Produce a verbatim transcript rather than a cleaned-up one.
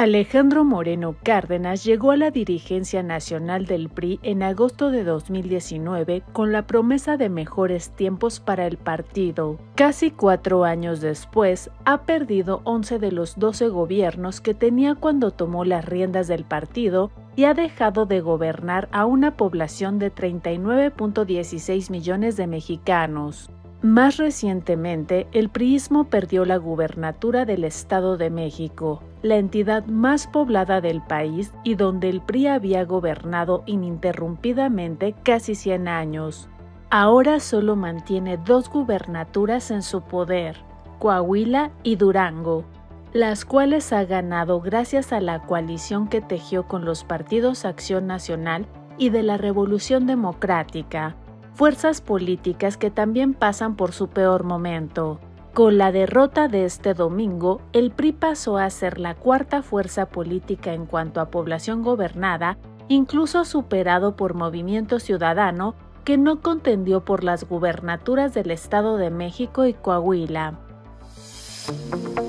Alejandro Moreno Cárdenas llegó a la dirigencia nacional del P R I en agosto de dos mil diecinueve con la promesa de mejores tiempos para el partido. Casi cuatro años después, ha perdido once de los doce gobiernos que tenía cuando tomó las riendas del partido y ha dejado de gobernar a una población de treinta y nueve punto dieciséis millones de mexicanos. Más recientemente, el priismo perdió la gubernatura del Estado de México, la entidad más poblada del país y donde el P R I había gobernado ininterrumpidamente casi cien años. Ahora solo mantiene dos gubernaturas en su poder, Coahuila y Durango, las cuales ha ganado gracias a la coalición que tejió con los partidos Acción Nacional y de la Revolución Democrática, fuerzas políticas que también pasan por su peor momento. Con la derrota de este domingo, el P R I pasó a ser la cuarta fuerza política en cuanto a población gobernada, incluso superado por Movimiento Ciudadano, que no contendió por las gubernaturas del Estado de México y Coahuila.